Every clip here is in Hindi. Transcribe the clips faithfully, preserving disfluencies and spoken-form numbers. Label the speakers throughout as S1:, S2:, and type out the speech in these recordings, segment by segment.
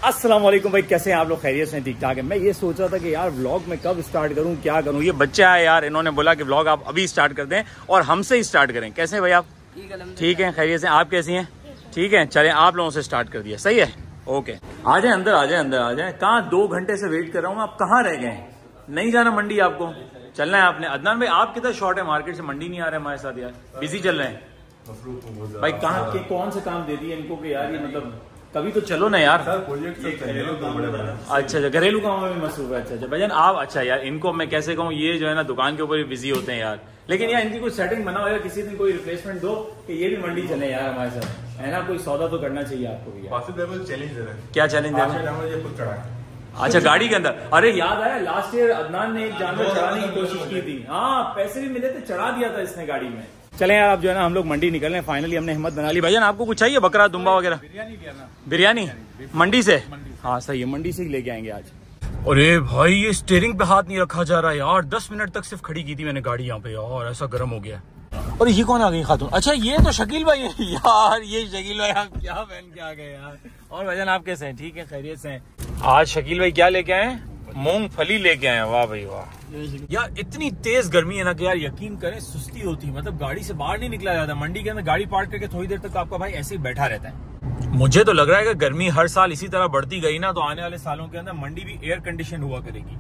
S1: अस्सलाम वालेकुम भाई, कैसे हैं आप लोग? खैरियत से? ठीक ठाक है। मैं ये सोच रहा था कि यार व्लॉग में कब स्टार्ट करूं, क्या करूं। ये बच्चा है यार, इन्होंने बोला कि व्लॉग आप अभी स्टार्ट कर दें और हमसे ही स्टार्ट करें। कैसे हैं भाई आप? ठीक है, खैरियत से? आप कैसी हैं? ठीक है, चलें आप लोगों से स्टार्ट कर दिया। सही है, ओके। आ जाए अंदर, आ जाए अंदर, आ जाए। कहाँ दो घंटे से वेट कर रहा हूँ, आप कहाँ रह गए? नहीं जाना मंडी आपको? चलना है आपने? अदनान भाई आप कितना शॉर्ट है मार्केट से, मंडी नहीं आ रहे हमारे साथ यार, बिजी चल रहे हैं भाई। कहाँ के कौन से काम दे दिए इनको कि यार ये मतलब कभी तो चलो ना यार। अच्छा अच्छा, घरेलू काम में मसरूफ है। अच्छा अच्छा भजन आप, अच्छा यार इनको मैं कैसे कहूँ, ये जो है ना दुकान के ऊपर ही बिजी होते हैं यार। लेकिन यार इनकी कोई सेटिंग बना हो यार, किसी दिन कोई रिप्लेसमेंट दो कि ये भी मंडी चले यार हमारे साथ, है ना? कोई सौदा तो करना चाहिए आपको भी यार। क्या चैलेंज है? अच्छा गाड़ी के अंदर। अरे याद आया, लास्ट ईयर अदनान ने एक जानवर चढ़ाने की कोशिश की थी। हाँ पैसे भी मिले थे, चढ़ा दिया था इसने गाड़ी में। चले यार आप जो है ना हम लोग मंडी निकल रहे हैं। फाइनली हमने हिम्मत बना ली। भाईजान आपको कुछ चाहिए? बकरा दुम्बा वगैरह? बिरयानी मंडी से? हाँ सही है, मंडी से ही लेके आएंगे आज। अरे भाई ये स्टीयरिंग पे हाथ नहीं रखा जा रहा यार। दस मिनट तक सिर्फ खड़ी की थी मैंने गाड़ी यहाँ पे यार, ऐसा गर्म हो गया। और ये कौन आ गई खातून? अच्छा ये तो शकील भाई है यार। ये शकील भाई आप क्या पहन के आ गए यार। और भाईजान आप कैसे हैं? ठीक है, खैरियत से हैं? आज शकील भाई क्या लेके आए? मूंगफली लेके आए। वाह भाई वाह यार, इतनी तेज गर्मी है ना कि यार यकीन करें सुस्ती होती है। मतलब गाड़ी से बाहर नहीं निकला जाता। मंडी के अंदर गाड़ी पार्क करके थोड़ी देर तक आपका भाई ऐसे ही बैठा रहता है। मुझे तो लग रहा है कि गर्मी हर साल इसी तरह बढ़ती गई ना तो आने वाले सालों के अंदर मंडी भी एयर कंडीशन हुआ करेगी।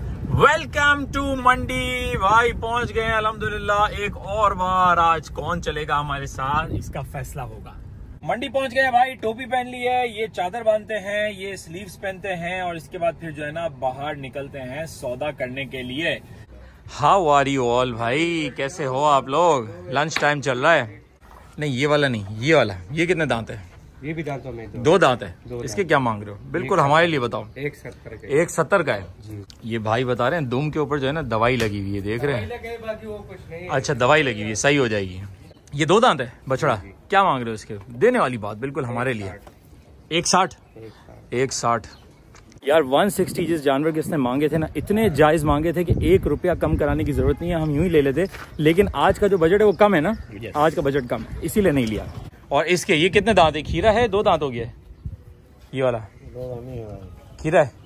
S1: वेलकम टू मंडी भाई, पहुंच गए हैं अल्हम्दुलिल्लाह एक और बार। आज कौन चलेगा हमारे साथ, इसका फैसला होगा। मंडी पहुंच गए भाई, टोपी पहन ली है, ये चादर बांधते हैं, ये स्लीव्स पहनते हैं और इसके बाद फिर जो है ना बाहर निकलते हैं सौदा करने के लिए। हाउ आर यू ऑल भाई, कैसे हो आप लोग? लंच टाइम चल रहा है। नहीं ये वाला नहीं, ये वाला। ये कितने दांत है?
S2: ये भी दांतों में दो,
S1: दो दांत है।
S2: दो
S1: इसके क्या मांग रहे हो? बिल्कुल हमारे लिए बताओ।
S2: एक सत्तर का।
S1: एक सत्तर का है। ये भाई बता रहे हैं दुम के ऊपर जो है ना दवाई लगी हुई है, देख रहे हैं?
S2: बाकी वो कुछ नहीं।
S1: अच्छा दवाई लगी हुई है, सही हो जाएगी। ये दो दांत है बछड़ा। क्या मांग रहे हो इसके? देने वाली बात बिल्कुल हमारे लिए। एक साठ? एक साठ यार। वन सिक्सटी जिस जानवर के इसने मांगे थे ना, इतने जायज मांगे थे कि एक रुपया कम कराने की जरूरत नहीं है, हम यूं ही ले लेते। लेकिन आज का जो बजट है वो कम है ना, आज का बजट कम है, इसीलिए नहीं लिया। और इसके ये कितने दांत है? खीरा है? दो दांत हो गया ये वाला? खीरा है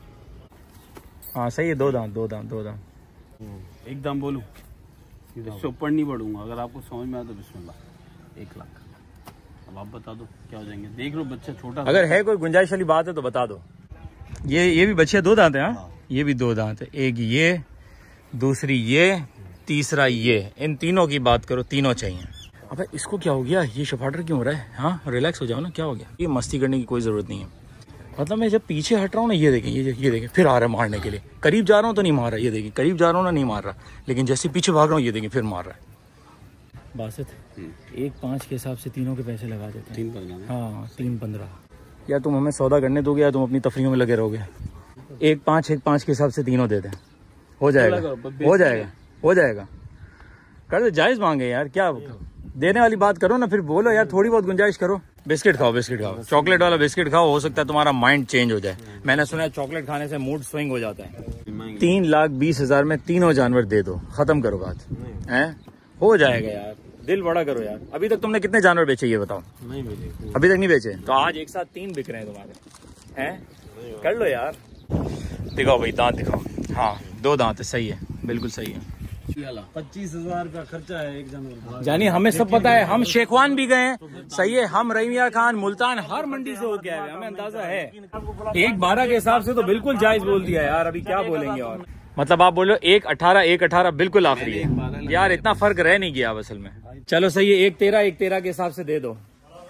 S1: हाँ सही है। दो दांत, दो दांत, दो दांत।
S3: एकदम बोलूं इससे ऊपर नहीं बढ़ूंगा। अगर आपको समझ में आया तो बिस्मिल्लाह। एक लाख। अब आप बता दो क्या हो जाएंगे। देख लो बच्चा छोटा,
S1: अगर है कोई गुंजाइश वाली बात है तो बता दो। ये ये भी बच्चे दो दांत है? हाँ ये भी दो दांत है। एक ये, दूसरी ये, तीसरा ये। इन तीनों की बात करो, तीनों चाहिए। अबे इसको क्या हो गया? ये शफाटर क्यों हो रहा है? हाँ रिलैक्स हो जाओ ना, क्या हो गया? ये मस्ती करने की कोई जरूरत नहीं है। मतलब मैं जब पीछे हट रहा हूँ ना, ये देखें, ये ये देखें, फिर आ रहा है मारने के लिए। करीब जा रहा हूँ तो नहीं मार रहा, ये देखें। करीब जा रहा हूँ ना, नहीं मार रहा। लेकिन जैसे पीछे भाग रहा हूँ, ये देखें, फिर मार रहा है। बासित एक पाँच के हिसाब से तीनों के पैसे लगा देते हैं।
S3: तीन पंद्रह।
S1: हाँ तीन पंद्रह। यार तुम हमें सौदा करने दोगे या तुम अपनी तफरीयों में लगे रहोगे? एक पाँच एक पाँच के हिसाब से तीनों दे दें, हो जाएगा? हो जाएगा, हो जाएगा। कर दो, जायज मांगे यार, क्या देने वाली बात करो ना, फिर बोलो यार, थोड़ी बहुत गुंजाइश करो। बिस्किट खाओ, बिस्किट खाओ, चॉकलेट वाला बिस्किट खाओ, हो सकता है तुम्हारा माइंड चेंज हो जाए। मैंने सुना है चॉकलेट खाने से मूड स्विंग हो जाता है। तीन लाख बीस हजार में तीनों जानवर दे दो, खत्म करो बात। हैं हो जाएगा यार, दिल बड़ा करो यार। अभी तक तुमने कितने जानवर बेचे ये बताओ?
S3: नहीं बेचे
S1: अभी तक नहीं बेचे, तो आज एक साथ तीन बिक रहे हैं तुम्हारे। हैं कर लो यार। दिखाओ भाई दांत दिखाओ। हाँ दो दांत है, सही है, बिल्कुल सही है।
S3: पच्चीस हजार का खर्चा है एक जानवर।
S1: जानी हमें सब पता है, हम शेखवान भी गए हैं, सही है। हम रहीमिया खान, मुल्तान, हर मंडी से होके आए, हमें अंदाजा है। एक बारह के हिसाब से तो बिल्कुल जायज बोल दिया यार, अभी क्या बोलेंगे। और मतलब आप बोलो एक अठारह, एक अठारह बिल्कुल आखिरी है यार, इतना फर्क रह नहीं गया असल में। चलो सही है, एक तेरह एक तेरह के हिसाब से दे दो,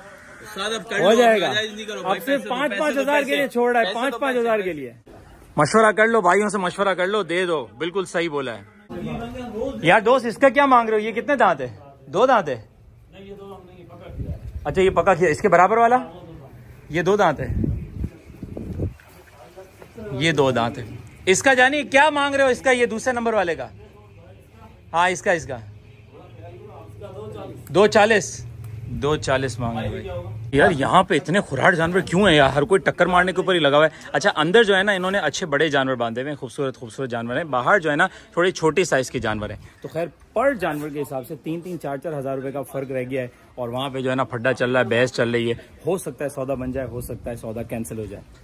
S1: हो जाएगा। अब सिर्फ पाँच पाँच हजार के लिए छोड़ रहा है, पाँच पाँच हजार के लिए। मशवरा कर लो भाइयों से, मशवरा कर लो, दे दो, बिल्कुल सही बोला है यार। दोस्त इसका क्या मांग रहे हो? ये कितने दांत है? दो दांत है? अच्छा ये पका किया, इसके बराबर वाला ये दो दांत है, ये दो दांत है। इसका जानी क्या मांग रहे हो? इसका ये दूसरे नंबर वाले का? हाँ इसका इसका दो चालीस, दो चालीस मांग रहे भाई। यार यहाँ पे इतने खुराड़ जानवर क्यों है यार? हर कोई टक्कर मारने के ऊपर ही लगा हुआ है। अच्छा अंदर जो है ना इन्होंने अच्छे बड़े जानवर बांधे हुए हैं, खूबसूरत खूबसूरत जानवर हैं। बाहर जो है ना थोड़ी छोटी साइज के जानवर हैं। तो खैर पर जानवर के हिसाब से तीन तीन चार चार हजार रुपए का फर्क रह गया है। और वहाँ पे जो है ना फड्डा चल रहा है, बहस चल रही है। हो सकता है सौदा बन जाए, हो सकता है सौदा कैंसिल हो जाए।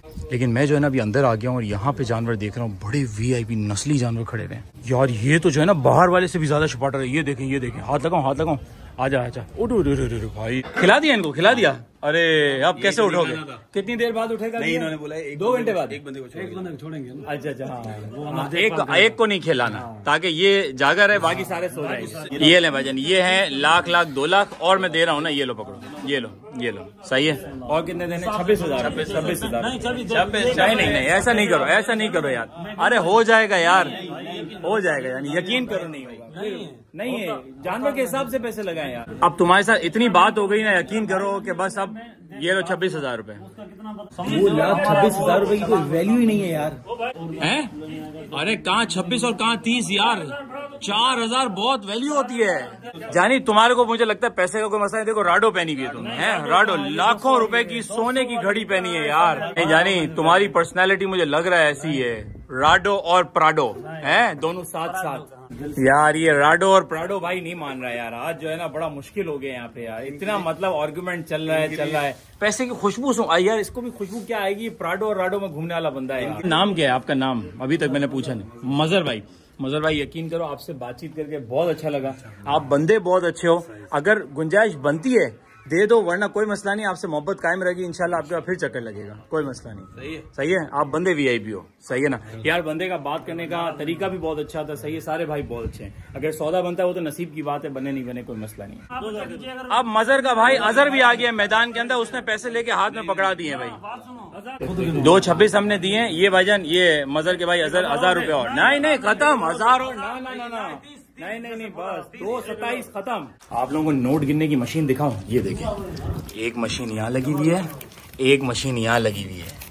S1: लेकिन मैं जो है ना अभी अंदर आ गया हूँ और यहाँ पे जानवर देख रहा हूँ, बड़े वीआईपी नस्ली जानवर खड़े हुए हैं यार। ये तो जो है ना बाहर वाले से भी ज्यादा छुपाटर है। ये देखें, ये देखें, हाथ लगाओ, हाथ लगाओ, आजा आजा, उठ उठ उठ उठ भाई। खिला दिया इनको, खिला दिया। अरे अब कैसे उठोगे? कितनी देर बाद उठेगा? नहीं, इन्होंने बोला एक दो घंटे बाद एक बंदे को एक बंदे को छोड़ेंगे। अच्छा अच्छा, हाँ, एक एक को नहीं खिलाना ताकि ये जागा रहे, बाकी सारे सो जाएंगे। ये ले भाईजान, ये है लाख लाख दो लाख और मैं दे रहा हूँ ना, ये लो पकड़ो, ये लो, ये लो, सही है। और कितने देने? छब्बीस हजार छब्बीस छब्बीस हजार छब्बीस नहीं नहीं नहीं, ऐसा नहीं करो, ऐसा नहीं करो यार। अरे हो जाएगा यार, हो जाएगा, यानी यकीन करो नहीं होगा। नहीं है, जानवर के हिसाब से पैसे लगाए यार। अब तुम्हारे साथ इतनी बात हो गई ना, यकीन करो कि बस अब ये लो छब्बीस हजार रूपए।
S2: वो लाख छब्बीस हजार रूपए की कोई वैल्यू ही नहीं है यार।
S1: हैं? अरे कहाँ छब्बीस और कहाँ तीस यार, चार हजार बहुत वैल्यू होती है। जानी तुम्हारे को मुझे लगता है पैसे का कोई मसला नहीं। देखो राडो पहनी हुई है तुमने, हैं? राडो लाखों रुपए की सोने की घड़ी पहनी है यार। नहीं जानी, तुम्हारी पर्सनैलिटी मुझे लग रहा है ऐसी है, राडो और प्राडो है दोनों साथ साथ यार। ये राडो और प्राडो भाई नहीं मान रहा यार। आज जो है ना बड़ा मुश्किल हो गया यहाँ पे यार, इतना मतलब आर्गुमेंट चल रहा है चल रहा है। पैसे की खुशबू सुन यार, इसको भी खुशबू क्या आएगी? प्राडो और राडो में घूमने वाला बंदा है यार। नाम क्या है आपका? नाम अभी तक मैंने पूछा नहीं। मजर भाई, मजर भाई यकीन करो आपसे बातचीत करके बहुत अच्छा लगा। आप बंदे बहुत अच्छे हो, अगर गुंजाइश बनती है दे दो, वरना कोई मसला नहीं, आपसे मोहब्बत कायम रहेगी इंशाल्लाह, आपके फिर चक्कर लगेगा, कोई मसला नहीं। सही है, सही है। आप बंदे वीआईपी हो, सही है ना यार। बंदे का बात करने का तरीका भी बहुत अच्छा था, सही है। सारे भाई बहुत अच्छे हैं। अगर सौदा बनता है वो तो नसीब की बात है, बने नहीं बने कोई मसला नहीं। अब मजर का भाई अजहर भी आ गया मैदान के अंदर, उसने पैसे लेके हाथ में पकड़ा दिए भाई। दो छब्बीस हमने दिए। ये भाईजान, ये मजर के भाई अजहर हजार रुपए और। नहीं नहीं खत्म, हजार और ना ना ना ना नहीं नहीं नहीं, बस दो सत्ताईस खत्म। आप लोगों को नोट गिनने की मशीन दिखाऊं? ये देखें, एक मशीन यहाँ लगी हुई है, एक मशीन यहाँ लगी हुई है।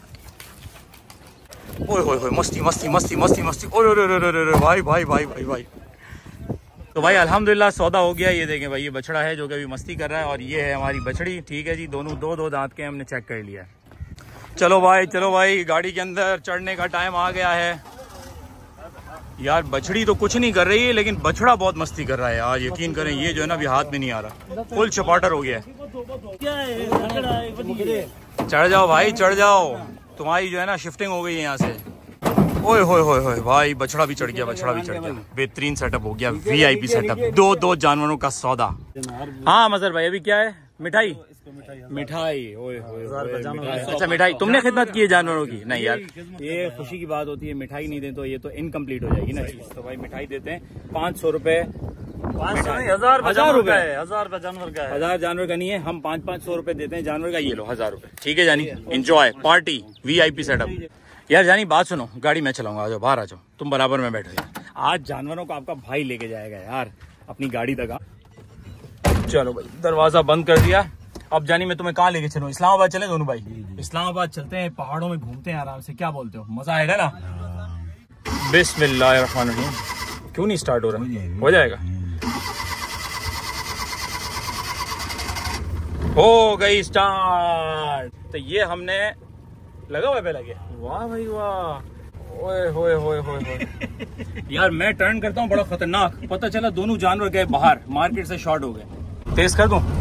S1: ओए ओए ओए, मस्ती मस्ती मस्ती मस्ती मस्ती, ओए ओए ओए भाई भाई भाई भाई भाई। तो भाई अल्हम्दुलिल्लाह सौदा हो गया। ये देखें भाई, ये बछड़ा है जो कि अभी मस्ती कर रहा है, और ये है हमारी बछड़ी। ठीक है जी, दोनों दो दो दांत के हमने चेक कर लिया। चलो भाई, चलो भाई, गाड़ी के अंदर चढ़ने का टाइम आ गया है यार। बछड़ी तो कुछ नहीं कर रही है, लेकिन बछड़ा बहुत मस्ती कर रहा है यार। यकीन करें, ये जो है ना अभी हाथ में नहीं आ रहा, फुल चपाटर हो गया है। चढ़ जाओ भाई, चढ़ जाओ, तुम्हारी जो है ना शिफ्टिंग हो गई है यहाँ से। ओए होए होए होए भाई, बछड़ा भी चढ़ गया, बछड़ा भी चढ़ गया। बेहतरीन सेटअप हो गया, वीआईपी सेटअप, दो दो जानवरों का सौदा। हाँ मजर भाई, अभी क्या है? मिठाई मिठाई ओए होए। अच्छा मिठाई तुमने खिदमत की है जानवरों की? नहीं यार, ये खुशी की बात होती है। मिठाई नहीं दे तो ये तो इनकम्प्लीट हो जाएगी ना चीज। तो भाई मिठाई देते हैं पाँच सौ रुपए,
S3: हजार हजार रुपए हजार रुपए जानवर का है।
S1: हजार जानवर का नहीं है, हम पाँच पाँच सौ रुपए देते हैं जानवर का। ये लो हजार रुपए, ठीक है जानी। Enjoy party, VIP setup. यार जानी बात सुनो, गाड़ी मैं चलाऊंगा, आ जाओ बाहर, आ जाओ, तुम बराबर में बैठो यार। आज जानवरों को आपका भाई लेके जाएगा यार अपनी गाड़ी तक। चलो भाई, दरवाजा बंद कर दिया। अब जानी मैं तुम्हें कहाँ लेके चलूं? इस्लामाबाद चले दोनों भाई? इस्लामाबाद चलते हैं, पहाड़ों में घूमते हैं आराम से, क्या बोलते हो? मजा आएगा ना? बिस्मिल्लाहिर्रहमानिर्रहीम। क्यों नहीं स्टार्ट हो रहा? हो जाएगा, हो गई स्टार्ट। तो ये हमने लगा हुआ पहले लगे। वाह भाई वाह, ओए होए होए होए यार मैं टर्न करता हूँ बड़ा खतरनाक, पता चला दोनों जानवर गए बाहर, मार्केट से शॉर्ट हो गए। तेज कर दूं?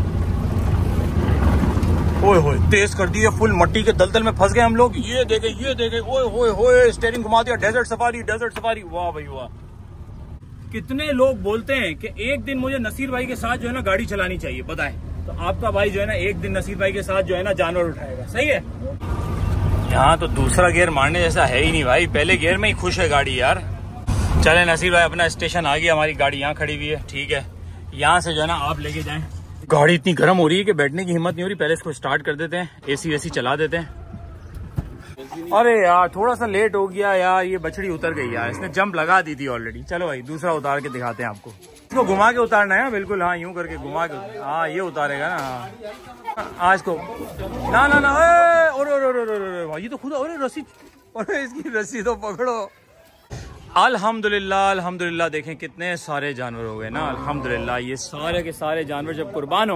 S1: ओए होए, तेज कर दिए, फुल मट्टी के दलदल में फंस गए हम लोग। ये देखे, ये देखे, ओए होए होए, स्टीयरिंग घुमा दिया। डेजर्ट सफारी, डेजर्ट सफारी, वाह भाई वाह। कितने लोग बोलते हैं कि एक दिन मुझे नसीर भाई के साथ जो है ना गाड़ी चलानी चाहिए, बताएं। तो आपका भाई जो है ना एक दिन नसीर भाई के साथ जो है ना जानवर उठाएगा, सही है। यहाँ तो दूसरा गियर मारने जैसा है ही नहीं भाई, पहले गियर में ही खुश है गाड़ी यार। चले नसीर भाई, अपना स्टेशन आ गया, हमारी गाड़ी यहाँ खड़ी हुई है, ठीक है। यहाँ से जो है ना आप लेके जाएं। गाड़ी इतनी गर्म हो रही है कि बैठने की हिम्मत नहीं हो रही। पहले इसको स्टार्ट कर देते हैं, एसी वेसी चला देते हैं। अरे यार थोड़ा सा लेट हो गया यार, ये बछड़ी उतर गई यार, इसने जंप लगा दी थी ऑलरेडी। चलो भाई दूसरा उतार के दिखाते हैं आपको। इसको घुमा के उतारना है बिल्कुल, हाँ यूं करके घुमा के, हाँ ये उतारेगा ना। हाँ आज को ना ना ना, और ये तो खुद, अरे रस्सी, अरे इसकी रस्सी तो पकड़ो। अल्हम्दुलिल्लाह अल्हम्दुलिल्लाह, देखें कितने सारे जानवर हो गए ना अल्हम्दुलिल्लाह। ये सारे के सारे जानवर जब कुर्बान होंगे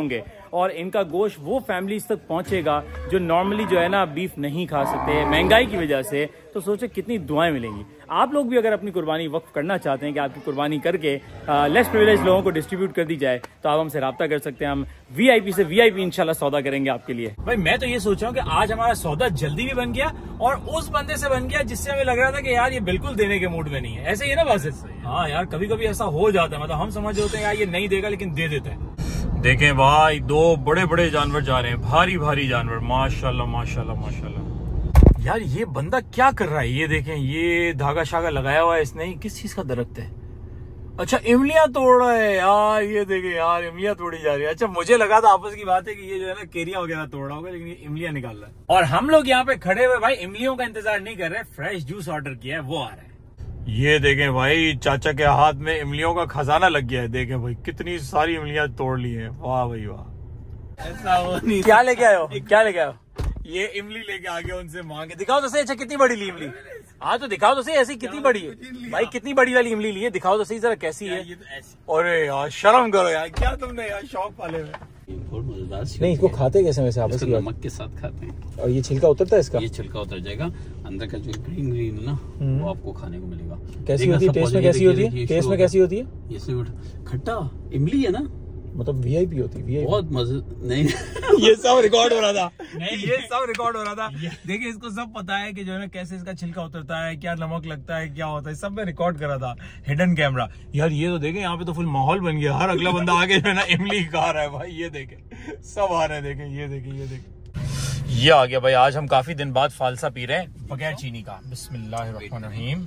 S1: और इनका गोश्त वो फैमिलीज तक पहुंचेगा जो नॉर्मली जो है ना बीफ नहीं खा सकते महंगाई की वजह से। तो सोचे कितनी दुआएं मिलेंगी। आप लोग भी अगर अपनी कुर्बानी वक्फ करना चाहते हैं कि आपकी कुर्बानी करके लेस प्रिविलेज लोगों को डिस्ट्रीब्यूट कर दी जाए, तो आप हमसे रब्ता कर सकते हैं। हम वीआईपी से वीआईपी इंशाल्लाह सौदा करेंगे आपके लिए। भाई मैं तो ये सोच रहा हूँ कि आज हमारा सौदा जल्दी भी बन गया और उस बंदे से बन गया जिससे हमें लग रहा था कि यार ये बिल्कुल देने के मूड में नहीं है। ऐसे ही है ना बासित? हाँ यार, कभी कभी ऐसा हो जाता है। मतलब हम समझ होते हैं यार ये नहीं देगा लेकिन दे देता है। देखें भाई, दो बड़े बड़े जानवर जा रहे हैं, भारी भारी जानवर, माशाल्लाह माशाल्लाह माशाल्लाह। यार ये बंदा क्या कर रहा है? ये देखें, ये धागा शागा लगाया हुआ है इसने। किस चीज का दरख्त है? अच्छा, इमलियां तोड़ रहा है यार। ये देखें यार, इमलियां तोड़ी जा रही है। अच्छा, मुझे लगा था आपस की बात है कि ये जो है ना केरिया वगैरह तोड़ रहा होगा, लेकिन ये इमलियां निकाल रहा है। और हम लोग यहाँ पे खड़े हुए भाई इमलियों का इंतजार नहीं कर रहे, फ्रेश जूस ऑर्डर किया है, वो आ रहा है। ये देखें भाई, चाचा के हाथ में इमलियों का खजाना लग गया है। देखें भाई, कितनी सारी इमलियां तोड़ ली है। वाह भाई वाह। ऐसा हो नहीं। क्या लेके आए हो? क्या लेके आए हो? ये इमली लेके आ गया उनसे मांगे। दिखाओ तो सही। अच्छा, कितनी बड़ी ली इमली? हाँ तो दिखाओ तो सही, ऐसी कितनी बड़ी है भाई? कितनी बड़ी वाली इमली ली है? दिखाओ तो सही जरा कैसी है। अरे यार शर्म करो यार, क्या तुमने यार शौक पाले हुए।
S2: नहीं, इसको खाते कैसे वैसे आपस की?
S3: नमक के साथ खाते हैं।
S2: और ये छिलका उतरता है इसका?
S3: ये छिलका उतर जाएगा, अंदर का जो ग्रीन ग्रीन है ना वो आपको खाने को मिलेगा।
S2: कैसी होती है? टेस्ट में कैसी होती है? टेस्ट में कैसी होती है?
S3: ये खट्टा इमली है ना,
S2: मतलब वीआईपी होती है।
S3: बहुत मजे। नहीं
S1: ये सब रिकॉर्ड हो रहा था। नहीं, ये सब रिकॉर्ड हो रहा था। देखिए, इसको सब पता है कि जो है ना कैसे इसका छिलका उतरता है, क्या नमक लगता है, क्या होता है, सब में रिकॉर्ड करा था हिडन कैमरा। यार ये तो देखे, यहाँ पे तो फुल माहौल बन गया। हर अगला बंदा आगे जो है ना इमली खा रहा है भाई। ये देखे, सब आ रहे हैं। देखे, ये देखे, ये देखे, ये आ गया भाई। आज हम काफी दिन बाद फालसा पी रहे हैं बगैर चीनी का। बिस्मिल्लाहिर्रहमानिर्रहीम।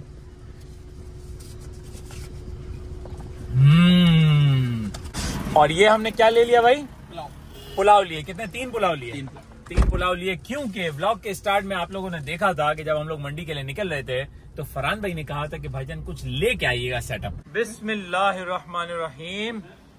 S1: हम्म। और ये हमने क्या ले लिया भाई? पुलाव। पुलाव लिए। कितने? तीन पुलाव लिए। तीन, तीन पुलाव लिए। क्योंकि व्लॉग के स्टार्ट में आप लोगों ने देखा था कि जब हम लोग मंडी के लिए निकल रहे थे तो फरहान भाई ने कहा था कि भाईजान कुछ लेके आइएगा सेटअप। बिस्मिल्लाहिर्रहमानिर्रहीम।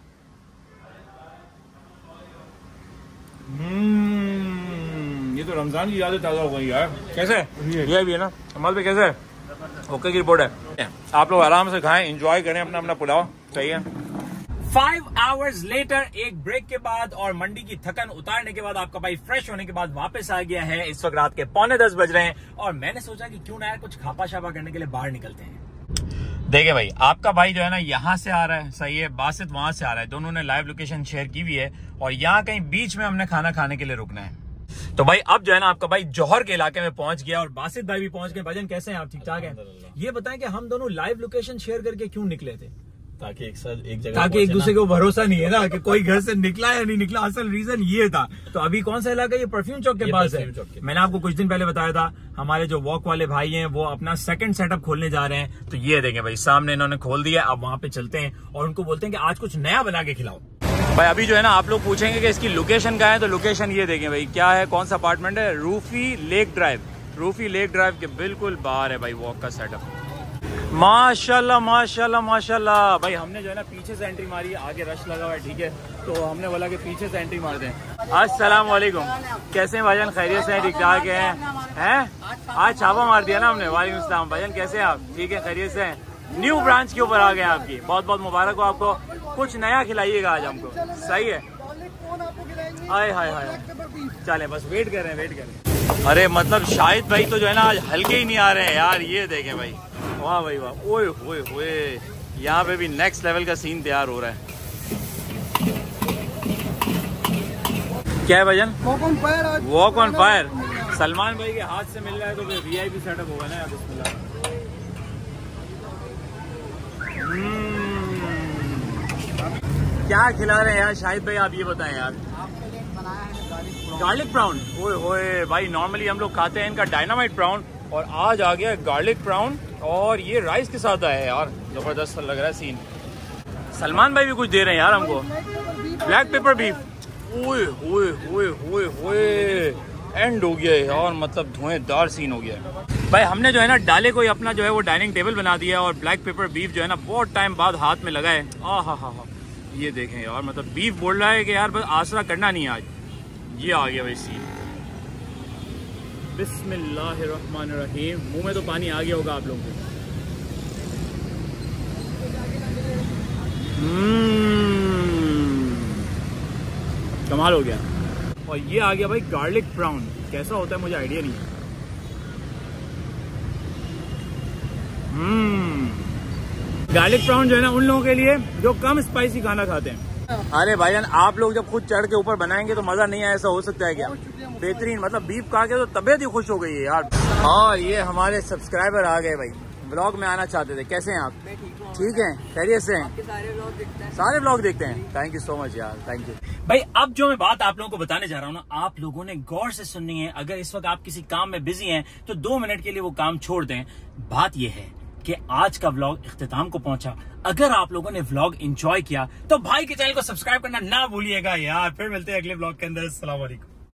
S1: हम्म, ये तो रमजान की यादें ताजा हो गई यार। कैसे? ये भी है ना अमल पे? कैसे? ओके की रिपोर्ट है। आप लोग आराम से खाएं, एंजॉय करें अपना अपना पुलाव। सही है। फाइव आवर्स लेटर, एक ब्रेक के बाद और मंडी की थकन उतारने के बाद आपका भाई फ्रेश होने के बाद वापस आ गया है। इस वक्त रात के पौने दस बज रहे हैं और मैंने सोचा कि क्यों ना यार कुछ खापा शापा करने के लिए बाहर निकलते हैं। देखिए भाई, आपका भाई जो है ना यहाँ से आ रहा है, सही है, बासित वहां से आ रहा है। दोनों ने लाइव लोकेशन शेयर की हुई है और यहाँ कहीं बीच में हमने खाना खाने के लिए रुकना है। तो भाई अब जो है ना आपका भाई जौहर के इलाके में पहुंच गया और बासित भाई भी पहुंच गए। भाईजान कैसे हैं आप? ठीक ठाक हैं? ये बताएं कि हम दोनों लाइव लोकेशन शेयर करके क्यों निकले थे?
S3: ताकि एक साथ एक जगह,
S1: ताकि एक दूसरे को भरोसा नहीं है ना कि कोई घर से निकला या नहीं निकला। असल रीजन ये था। तो अभी कौन सा इलाका? ये परफ्यूम चौक के पास है। मैंने आपको कुछ दिन पहले बताया था, हमारे जो वॉक वाले भाई हैं वो अपना सेकंड सेटअप खोलने जा रहे हैं। तो ये देखें भाई, सामने इन्होंने खोल दिया। अब वहां पे चलते हैं और उनको बोलते हैं कि आज कुछ नया बना के खिलाओ। भाई अभी जो है ना आप लोग पूछेंगे कि इसकी लोकेशन कहाँ है, तो लोकेशन ये देखें भाई क्या है, कौन सा अपार्टमेंट है। रूफी लेक ड्राइव। रूफी लेक ड्राइव के बिल्कुल बाहर है भाई वॉक का सेटअप। माशाल्लाह माशाल्लाह माशाल्लाह। भाई हमने जो है ना पीछे से एंट्री मारी है, आगे रश लगा हुआ है, ठीक है, तो हमने बोला कि पीछे से एंट्री मार दें। अस्सलाम वालेकुम, कैसे हैं भाईजान? खैरियत से हैं? ठीक ठाक हैं? हैं? आज छापा मार दिया ना हमने। वालेकुम अस्सलाम। भाईजान कैसे हैं आप? ठीक है, खैरियत से हैं? न्यू ब्रांच के ऊपर आ गए आपकी, बहुत बहुत मुबारक हो आपको। कुछ नया खिलाइएगा आज हमको, सही है? हाय हाय हाय, चले बस वेट कर रहे हैं, वेट कर रहे हैं। अरे मतलब शाहिद भाई तो जो है ना आज हल्के ही नहीं आ रहे हैं यार। ये देखें भाई, वाह भाई वाह, ओए होए होए, यहाँ पे भी नेक्स्ट लेवल का सीन तैयार हो रहा है। क्या है भाईजान? Walk on fire. Walk on fire Salman भाई के हाथ से मिल रहा है तो फिर वीआईपी सेटअप होगा ना यार। बिस्मिल्लाह। क्या खिला रहे हैं यार शाहिद भाई, आप ये बताएं यार। गार्लिक प्राउन, ओए होए भाई, नॉर्मली हम लोग खाते हैं इनका डायनामाइट प्राउन और आज आ गया गार्लिक प्राउन और ये राइस के साथ आया है यार। जबरदस्त लग रहा है सीन। सलमान भाई भी कुछ दे रहे हैं यार हमको, ब्लैक पेपर बीफ। ओए होए होए होए होए, एंड हो गया यार, मतलब धुएंधार सीन हो गया भाई। हमने जो है ना डाले कोई अपना जो है वो डाइनिंग टेबल बना दिया और ब्लैक पेपर बीफ जो है ना बहुत टाइम बाद हाथ में लगा है। आ हा हा हा, ये देखें यार, मतलब बीफ बोल रहा है कि यार बस आसरा करना नहीं आज। ये आ गया भाई सीन। बिस्मिल्लाहिर्रहमानिर्रहीम। मुंह में तो पानी आ गया होगा आप लोगों को। कमाल हो गया। और ये आ गया भाई गार्लिक प्राउन, कैसा होता है मुझे आइडिया नहीं है। हम्म गार्लिक प्राउन जो है ना उन लोगों के लिए जो कम स्पाइसी खाना खाते हैं। अरे भाईजान आप लोग जब खुद चढ़ के ऊपर बनाएंगे तो मजा नहीं आया, ऐसा हो सकता है क्या? बेहतरीन, मतलब बीफ खा के तो तबीयत ही खुश हो गई है यार। और ये हमारे सब्सक्राइबर आ गए भाई, व्लॉग में आना चाहते थे। कैसे हैं आप? ठीक है, खैरियत से हैं? सारे व्लॉग देखते हैं। सारे व्लॉग देखते हैं। थैंक यू सो मच यार, थैंक यू भाई। अब जो मैं बात आप लोगों को बताने जा रहा हूँ ना, आप लोगों ने गौर से सुननी है। अगर इस वक्त आप किसी काम में बिजी हैं तो दो मिनट के लिए वो काम छोड़ दें। बात यह है कि आज का व्लॉग इख्तिताम को पहुंचा। अगर आप लोगों ने व्लॉग एंजॉय किया तो भाई के चैनल को सब्सक्राइब करना ना भूलिएगा यार। फिर मिलते हैं अगले व्लॉग के अंदर। अस्सलाम वालेकुम।